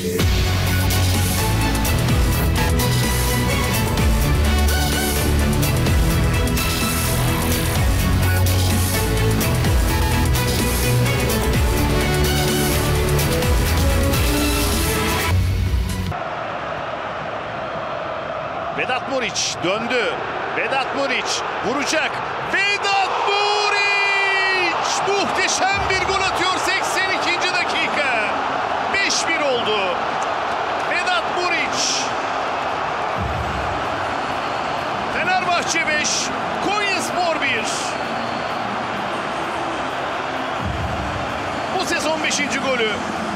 Vedat Muriç döndü. Vedat Muriç vuracak. Vedat Muriç muhteşem bir gol atıyor 82. dakika. 5-1 oldu. Vedat Muriç. Fenerbahçe 5, Konyaspor 1. Bu sezon 5. golü.